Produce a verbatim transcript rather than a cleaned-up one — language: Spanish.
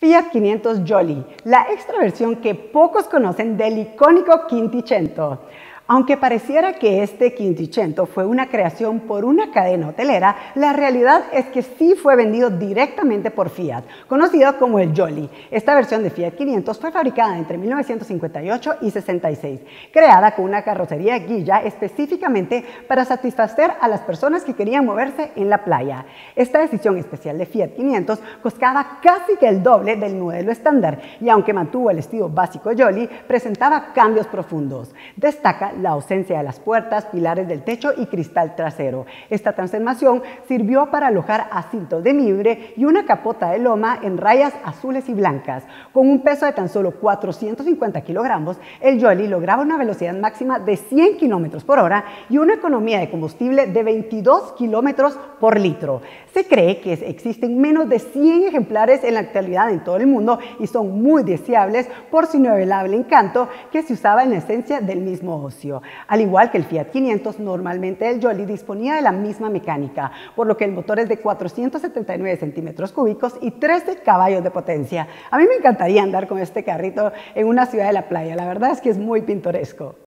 Fiat quinientos Jolly, la extra versión que pocos conocen del icónico Quinquecento. Aunque pareciera que este Quinquecento fue una creación por una cadena hotelera, la realidad es que sí fue vendido directamente por Fiat, conocido como el Jolly. Esta versión de Fiat quinientos fue fabricada entre mil novecientos cincuenta y ocho y sesenta y seis, creada con una carrocería Ghia específicamente para satisfacer a las personas que querían moverse en la playa. Esta decisión especial de Fiat quinientos costaba casi que el doble del modelo estándar y aunque mantuvo el estilo básico Jolly, presentaba cambios profundos. Destaca la ausencia de las puertas, pilares del techo y cristal trasero. Esta transformación sirvió para alojar asientos de mimbre y una capota de loma en rayas azules y blancas. Con un peso de tan solo cuatrocientos cincuenta kilogramos, el Jolly lograba una velocidad máxima de cien kilómetros por hora y una economía de combustible de veintidós kilómetros por litro. Se cree que existen menos de cien ejemplares en la actualidad en todo el mundo y son muy deseables por su inigualable encanto que se usaba en la esencia del mismo ocio. Al igual que el Fiat quinientos, normalmente el Jolly disponía de la misma mecánica, por lo que el motor es de cuatrocientos setenta y nueve centímetros cúbicos y trece caballos de potencia. A mí me encantaría andar con este carrito en una ciudad de la playa, la verdad es que es muy pintoresco.